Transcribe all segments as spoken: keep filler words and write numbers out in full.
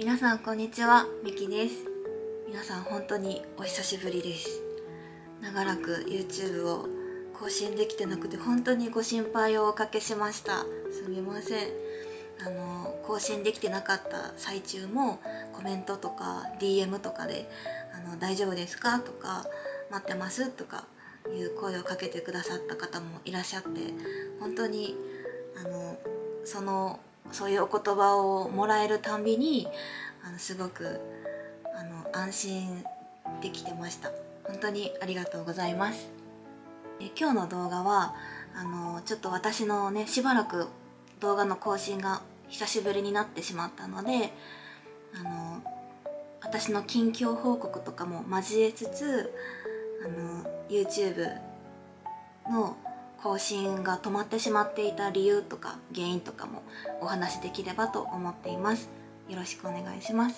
皆さんこんにちは、みきです。皆さん本当にお久しぶりです。長らく YouTube を更新できてなくて本当にご心配をおかけしました。すみません。あの更新できてなかった最中もコメントとか ディーエム とかであの大丈夫ですかとか待ってますとかいう声をかけてくださった方もいらっしゃって、本当にあのそのそういうお言葉をもらえるたんびにあのすごくあの安心できてました。本当にありがとうございます。え今日の動画はあのちょっと私のねしばらく動画の更新が久しぶりになってしまったので、あの私の近況報告とかも交えつつあの YouTube の更新が止まってしまっていた理由とか原因とかもお話しできればと思っています。よろしくお願いします。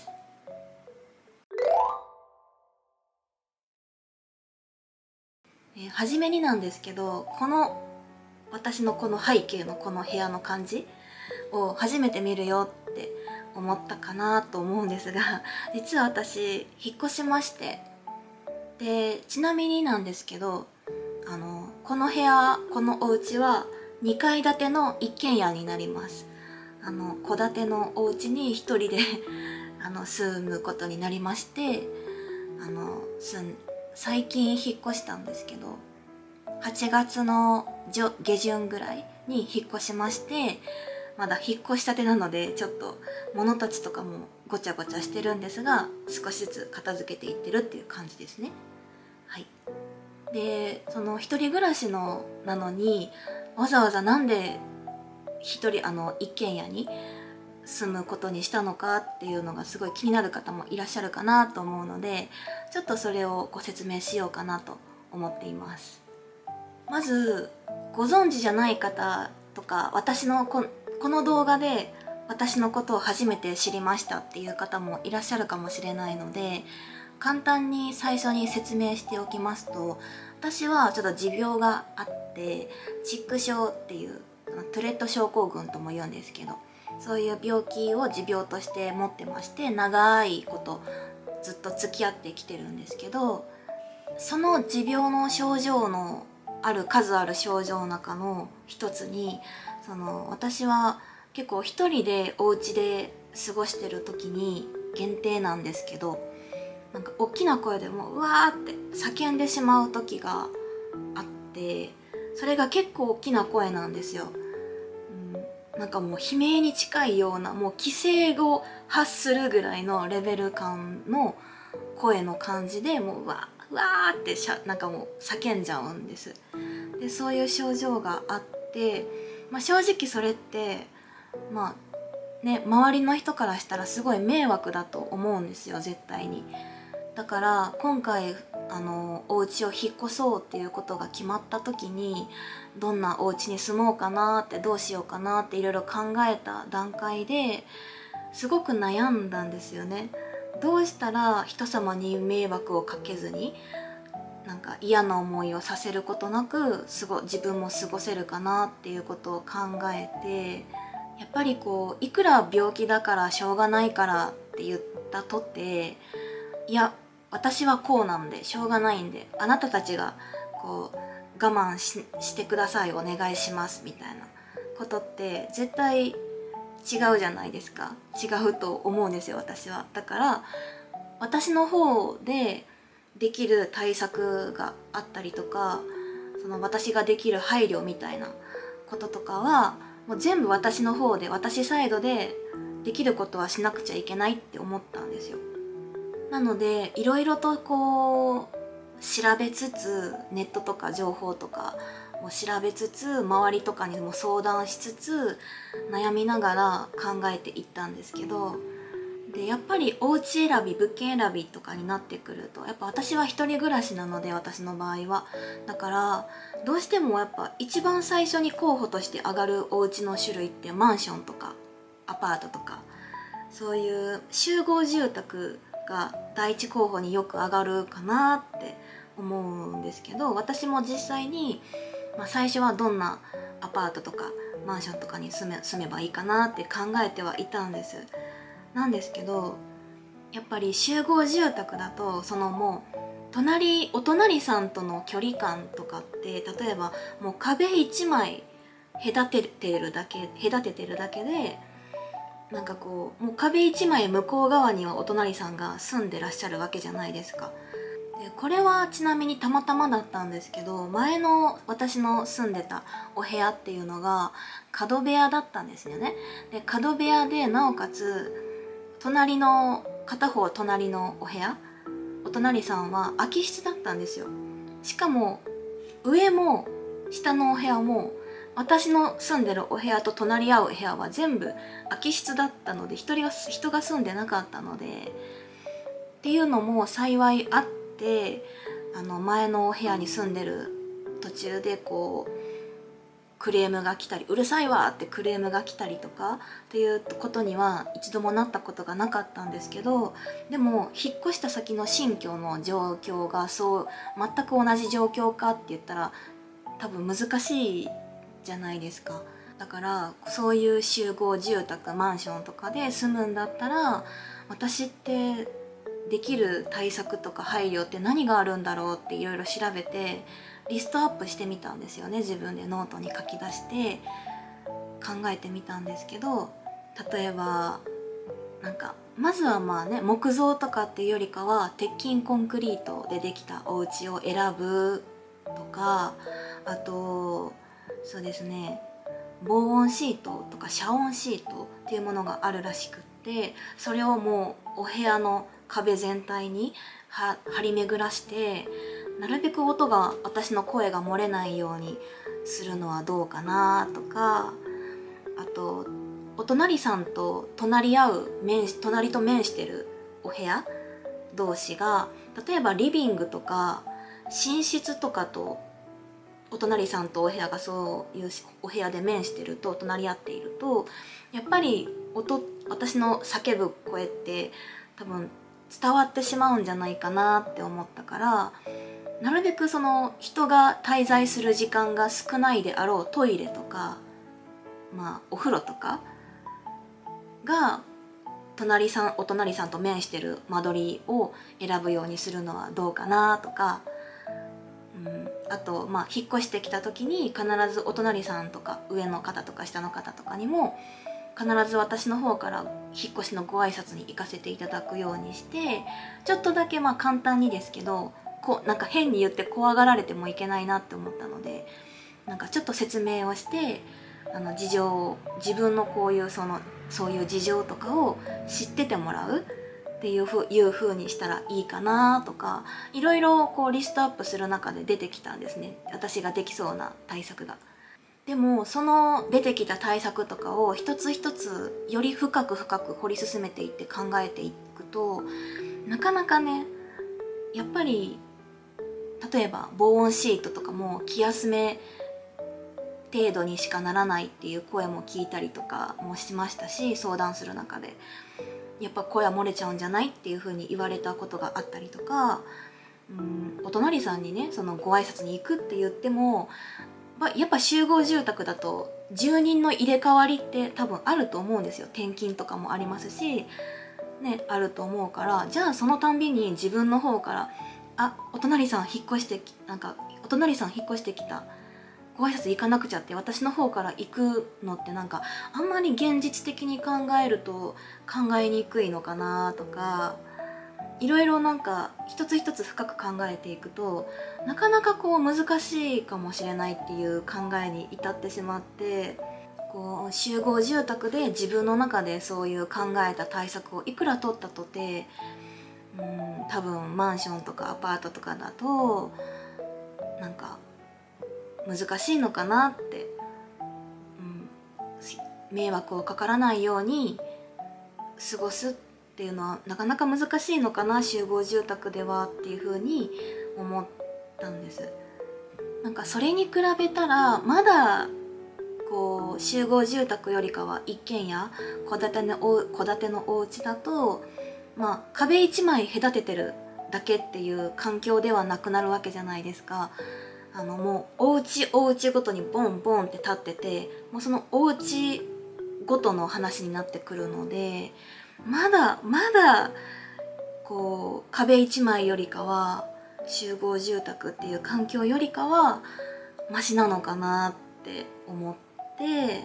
えー、初めになんですけど、この私のこの背景のこの部屋の感じを初めて見るよって思ったかなと思うんですが、実は私引っ越しまして、でちなみになんですけど、あのこの部屋このお家はにかい建ての一軒家になります。あの戸建てのお家に一人であの住むことになりまして、あのすん最近引っ越したんですけど、はちがつの下旬ぐらいに引っ越しまして、まだ引っ越したてなのでちょっと物たちとかもごちゃごちゃしてるんですが、少しずつ片付けていってるっていう感じですね。はい。でその一人暮らしのなのにわざわざなんで一人あの一軒家に住むことにしたのかっていうのがすごい気になる方もいらっしゃるかなと思うので、ちょっとそれをご説明しようかなと思っています。まずご存知じゃない方とか、私のここの動画で私のことを初めて知りましたっていう方もいらっしゃるかもしれないので、簡単に最初に説明しておきますと、私はちょっと持病があって、チック症っていうトゥレット症候群とも言うんですけど、そういう病気を持病として持ってまして、長いことずっと付き合ってきてるんですけど、その持病の症状のある数ある症状の中の一つに、その私は結構一人でお家で過ごしてる時に限定なんですけど、なんか大きな声でもううわーって叫んでしまう時があって、それが結構大きな声なんですよ。うん、なんかもう悲鳴に近いような、もう奇声を発するぐらいのレベル感の声の感じで、もううわーうわーってしゃなんかもう叫んじゃうんです。でそういう症状があって、まあ、正直それってまあね、周りの人からしたらすごい迷惑だと思うんですよ、絶対に。だから今回あのお家を引っ越そうっていうことが決まった時に、どんなお家に住もうかなって、どうしようかなっていろいろ考えた段階ですごく悩んだんですよね。どうしたら人様に迷惑をかけずに、なんか嫌な思いをさせることなくすご自分も過ごせるかなっていうことを考えて、やっぱりこういくら病気だからしょうがないからって言ったとて、いや私はこうなんでしょうがないんで、あなたたちがこう我慢 し, してください、お願いしますみたいなことって絶対違うじゃないですか。違うと思うんですよ、私は。だから私の方でできる対策があったりとか、その私ができる配慮みたいなこととかはもう全部私の方で、私サイドでできることはしなくちゃいけないって思ったんですよ。なのでいろいろとこう調べつつ、ネットとか情報とかを調べつつ、周りとかにも相談しつつ悩みながら考えていったんですけど、でやっぱりお家選び、物件選びとかになってくると、やっぱ私は一人暮らしなので、私の場合はだからどうしてもやっぱ一番最初に候補として上がるお家の種類ってマンションとかアパートとか、そういう集合住宅が第一候補によく上がるかなって思うんですけど、私も実際に、まあ、最初はどんなアパートとかマンションとかに住め、住めばいいかなって考えてはいたんです。 なんですけど、やっぱり集合住宅だとそのもう隣お隣さんとの距離感とかって、例えばもう壁一枚隔ててるだけ隔ててるだけで、なんかこうもう壁一枚向こう側にはお隣さんが住んでらっしゃるわけじゃないですか。でこれはちなみにたまたまだったんですけど、前の私の住んでたお部屋っていうのが角部屋だったんですよね。で角部屋でなおかつ隣の片方隣のお部屋、お隣さんは空き室だったんですよ。しかも上も下のお部屋も私の住んでるお部屋と隣り合う部屋は全部空き室だったので、一人が人が住んでなかったのでっていうのも幸いあって、あの前のお部屋に住んでる途中でこうクレームが来たり、うるさいわってクレームが来たりとかっていうことには一度もなったことがなかったんですけど、でも引っ越した先の新居の状況がそう全く同じ状況かって言ったら多分難しいじゃないですか。だからそういう集合住宅マンションとかで住むんだったら、私ってできる対策とか配慮って何があるんだろうっていろいろ調べてリストアップしてみたんですよね。自分でノートに書き出して考えてみたんですけど、例えばなんかまずはまあね、木造とかっていうよりかは鉄筋コンクリートでできたお家を選ぶとか、あとそうですね、防音シートとか遮音シートっていうものがあるらしくって、それをもうお部屋の壁全体に張り巡らして、なるべく音が私の声が漏れないようにするのはどうかなとか、あとお隣さんと隣り合う面隣と面してるお部屋同士が、例えばリビングとか寝室とかとお隣さんとお部屋がそういうお部屋で面してると、隣り合っているとやっぱり音私の叫ぶ声って多分伝わってしまうんじゃないかなって思ったから、なるべくその人が滞在する時間が少ないであろうトイレとか、まあお風呂とかが隣さんお隣さんと面してる間取りを選ぶようにするのはどうかなとか、うん、あとまあ引っ越してきた時に必ずお隣さんとか上の方とか下の方とかにも必ず私の方から引っ越しのご挨拶に行かせていただくようにして、ちょっとだけまあ簡単にですけど、こうなんか変に言って怖がられてもいけないなって思ったので、なんかちょっと説明をして、あの事情を自分のこういうそのそういう事情とかを知っててもらうっていうふういう風にしたらいいかなとか、いろいろこうリストアップする中で出てきたんですね、私ができそうな対策が。でもその出てきた対策とかを一つ一つより深く深く掘り進めていって考えていくと、なかなかね、やっぱり例えば防音シートとかも気休め程度にしかならないっていう声も聞いたりとかもしましたし、相談する中でやっぱ声は漏れちゃうんじゃないっていう風に言われたことがあったりとか、うん、お隣さんにねそのご挨拶に行くって言ってもやっぱ集合住宅だと住人の入れ替わりって多分あると思うんですよ。転勤とかもありますしね、あると思うから、じゃあそのたんびに自分の方から「あ、お隣さん引っ越してきなんかお隣さん引っ越してきた、ご挨拶行かなくちゃ」って私の方から行くのってなんかあんまり現実的に考えると考えにくいのかなとか、いろいろなんか一つ一つ深く考えていくとなかなかこう難しいかもしれないっていう考えに至ってしまって、こう集合住宅で自分の中でそういう考えた対策をいくら取ったとて、うん多分マンションとかアパートとかだとなんか難しいのかなって、うん、迷惑をかからないように過ごすっていうのはなかなか難しいのかな集合住宅ではっていうふうに思ったんです。なんかそれに比べたらまだこう集合住宅よりかは一軒家戸建てのお戸建てのお家だと、まあ、壁一枚隔ててるだけっていう環境ではなくなるわけじゃないですか。あのもうお家お家ごとにボンボンって立ってて、もうそのお家ごとの話になってくるので、 まだまだこう壁一枚よりかは集合住宅っていう環境よりかはマシなのかなって思って、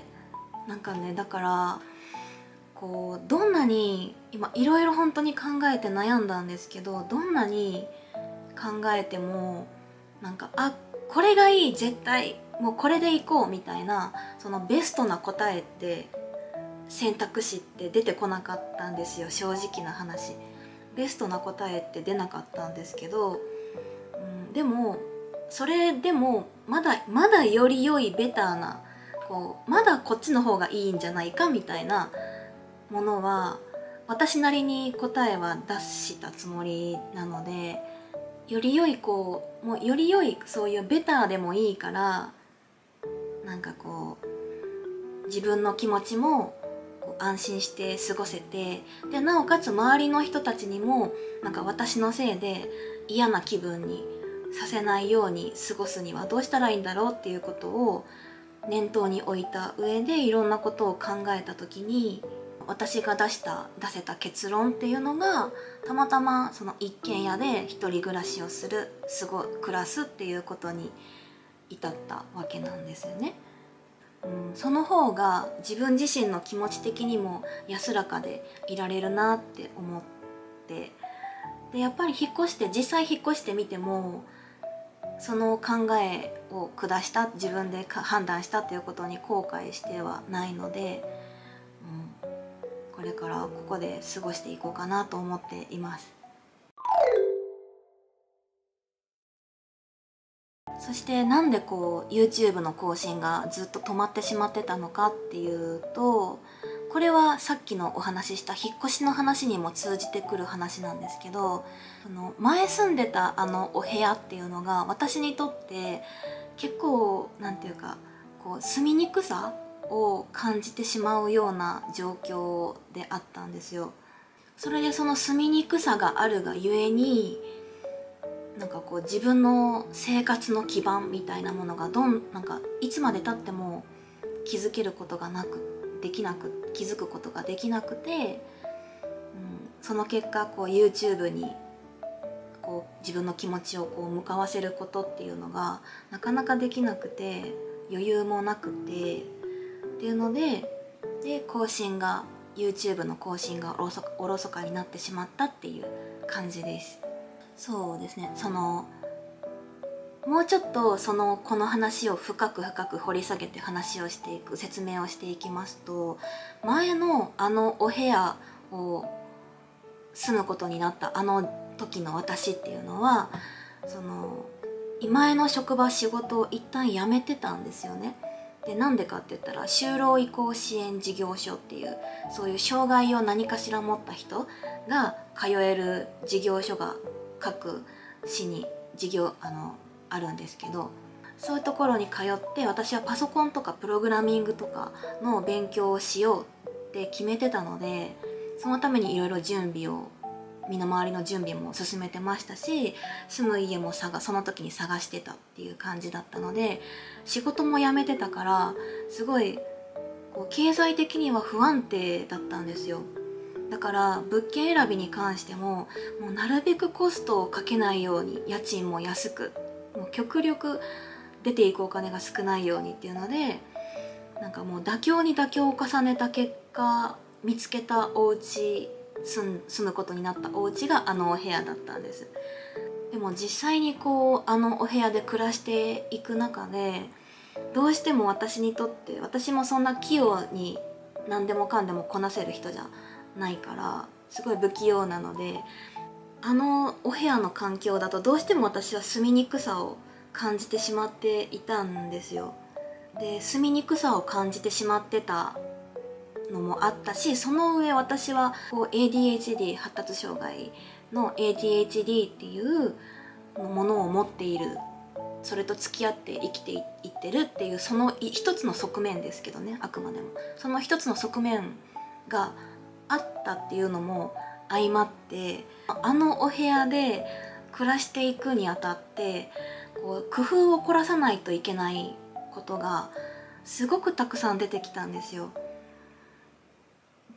なんかね、だからこうどんなに今いろいろ本当に考えて悩んだんですけど、どんなに考えてもなんか、あ、これがいい、絶対もうこれでいこうみたいな、そのベストな答えって選択肢って出てこなかったんですよ。正直な話、ベストな答えって出なかったんですけど、うん、でもそれでもまだまだより良いベターな、こうまだこっちの方がいいんじゃないかみたいなものは私なりに答えは出したつもりなので、より良いこうもうより良いそういうベターでもいいから、なんかこう自分の気持ちもこう安心して過ごせて、でなおかつ周りの人たちにもなんか私のせいで嫌な気分にさせないように過ごすにはどうしたらいいんだろうっていうことを念頭に置いた上でいろんなことを考えた時に、私が出した出せた結論っていうのがたまたまその一軒家で一人暮らしをするすご暮らすっていうことに至ったわけなんですよね。うん、その方が自分自身の気持ち的にも安らかでいられるなって思って、でやっぱり引っ越して実際引っ越してみてもその考えを下した、自分で判断したっていうことに後悔してはないので、うん、これからここで過ごしていこうかなと思っています。そしてなんでこう YouTube の更新がずっと止まってしまってたのかっていうと、これはさっきのお話しした引っ越しの話にも通じてくる話なんですけど、その前住んでたあのお部屋っていうのが私にとって結構なんていうかこう住みにくさを感じてしまうような状況であったんですよ。それでその住みにくさがあるがゆえに、なんかこう自分の生活の基盤みたいなものがどんなんかいつまでたっても気づけることがなくできなく気づくことができなくて、うん、その結果こう YouTube にこう自分の気持ちをこう向かわせることっていうのがなかなかできなくて、余裕もなくてっていうので、で更新が YouTube の更新がおろそおろそかになってしまったっていう感じです。そうですね、そのもうちょっとそのこの話を深く深く掘り下げて話をしていく説明をしていきますと、前のあのお部屋を住むことになったあの時の私っていうのは、その前の職場仕事を一旦辞めてたんですよね。でなんでかって言ったら就労移行支援事業所っていうそういう障害を何かしら持った人が通える事業所が各市に事業あのあるんですけど、そういうところに通って私はパソコンとかプログラミングとかの勉強をしようって決めてたので、そのためにいろいろ準備を身の回りの準備も進めてましたし、住む家も探その時に探してたっていう感じだったので、仕事も辞めてたからすごいこう経済的には不安定だったんですよ。だから物件選びに関してももうなるべくコストをかけないように、家賃も安く、もう極力出ていくお金が少ないようにっていうので、なんかもう妥協に妥協を重ねた結果見つけたお家住むことになったお家があのお部屋だったんです。でも実際にこうあのお部屋で暮らしていく中で、どうしても私にとって私もそんな器用に何でもかんでもこなせる人じゃないから、すごい不器用なので、あのお部屋の環境だとどうしても私は住みにくさを感じてしまっていたんですよ。で住みにくさを感じてしまってたのもあったし、その上私はこう エーディーエイチディー 発達障害の エーディーエイチディー っていうものを持っている、それと付き合って生きていってるっていうその一つの側面ですけどね、あくまでもその一つの側面があったっていうのも相まって、あのお部屋で暮らしていくにあたってこう工夫を凝らさないといけないことがすごくたくさん出てきたんですよ。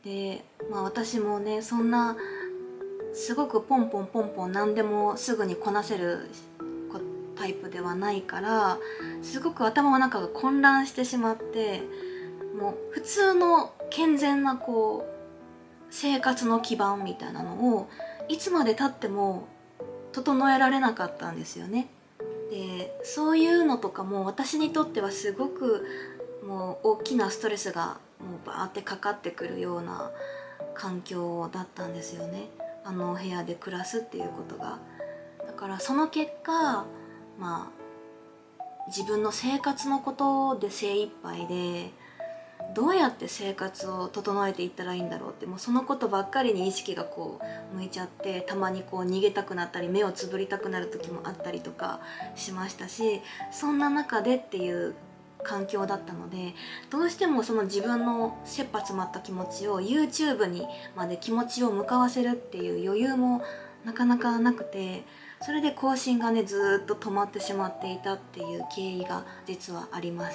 で、まあ、私もねそんなすごくポンポンポンポン何でもすぐにこなせるタイプではないから、すごく頭の中が混乱してしまって、もう普通の健全なこう生活の基盤みたいなのをいつまでたっても整えられなかったんですよね。でそういうのとかも私にとってはすごくもう大きなストレスがもうバーってかかってくるような環境だったんですよね、あの部屋で暮らすっていうことが。だからその結果、まあ自分の生活のことで精一杯で、どうやって生活を整えていったらいいんだろうって、もうそのことばっかりに意識がこう向いちゃって、たまにこう逃げたくなったり目をつぶりたくなる時もあったりとかしましたし、そんな中でっていう環境だったので、どうしてもその自分の切羽詰まった気持ちを YouTube にまで気持ちを向かわせるっていう余裕もなかなかなくて、それで更新がねずーっと止まってしまっていたっていう経緯が実はあります。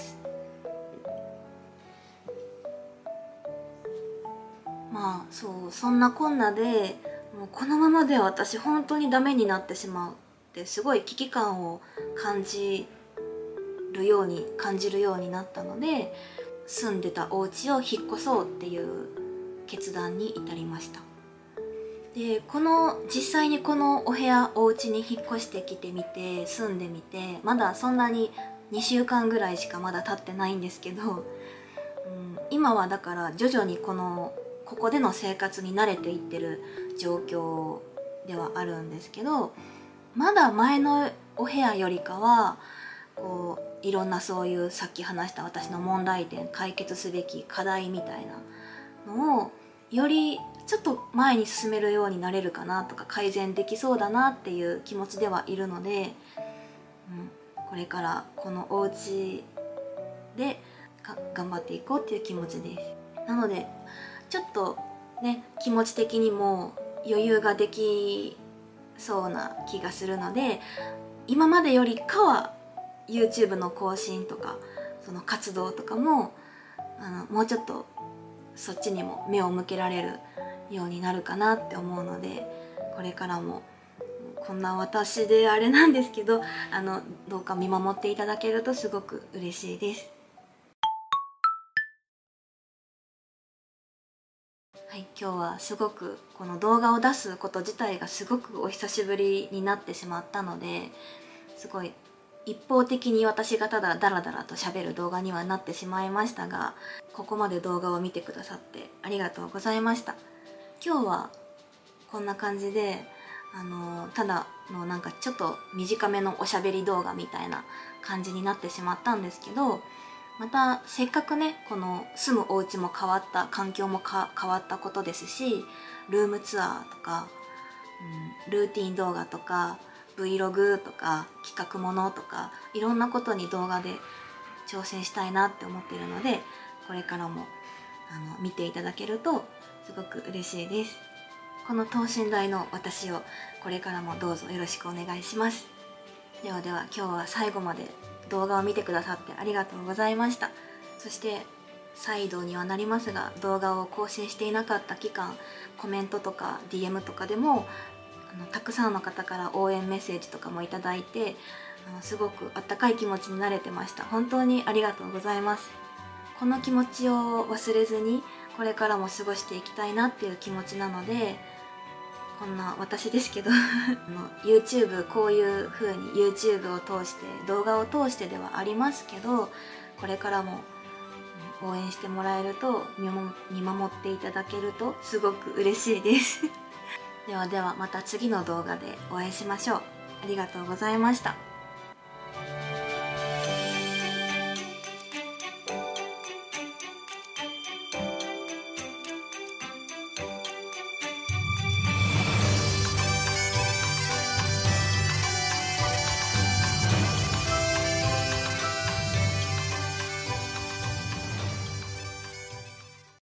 まあそうそんなこんなで、もうこのままでは私本当にダメになってしまうってすごい危機感を感じるように感じるようになったので、住んでたお家を引っ越そうっていう決断に至りました。でこの実際にこのお部屋お家に引っ越してきてみて住んでみて、まだそんなににしゅうかんぐらいしかまだ経ってないんですけど、うん、今はだから徐々にこのここでの生活に慣れていってる状況ではあるんですけど、まだ前のお部屋よりかはこういろんなそういうさっき話した私の問題点、解決すべき課題みたいなのをよりちょっと前に進めるようになれるかなとか、改善できそうだなっていう気持ちではいるので、うん、これからこのお家で頑張っていこうっていう気持ちです。なのでちょっとね気持ち的にも余裕ができそうな気がするので、今までよりかは YouTube の更新とかその活動とかもあのもうちょっとそっちにも目を向けられるようになるかなって思うので、これからもこんな私であれなんですけど、あのどうか見守っていただけるとすごく嬉しいです。はい、今日はすごくこの動画を出すこと自体がすごくお久しぶりになってしまったので、すごい一方的に私がただダラダラと喋る動画にはなってしまいましたが、ここまで動画を見てくださってありがとうございました。今日はこんな感じであのただのなんかちょっと短めのおしゃべり動画みたいな感じになってしまったんですけど、またせっかくねこの住むお家も変わった、環境もか変わったことですし、ルームツアーとか、うん、ルーティン動画とか Vlog とか企画ものとかいろんなことに動画で挑戦したいなって思ってるので、これからもあの見ていただけるとすごく嬉しいです。この等身大の私をこれからもどうぞよろしくお願いします。ではでは今日は最後まで動画を見てくださってありがとうございました。そして再度にはなりますが、動画を更新していなかった期間、コメントとか ディーエム とかでもあのたくさんの方から応援メッセージとかもいただいて、あのすごくあったかい気持ちになれてました。本当にありがとうございます。この気持ちを忘れずにこれからも過ごしていきたいなっていう気持ちなので、こんな私ですけどYouTube こういう風に YouTube を通して動画を通してではありますけど、これからも応援してもらえると、見守っていただけるとすごく嬉しいですではではまた次の動画でお会いしましょう。ありがとうございました。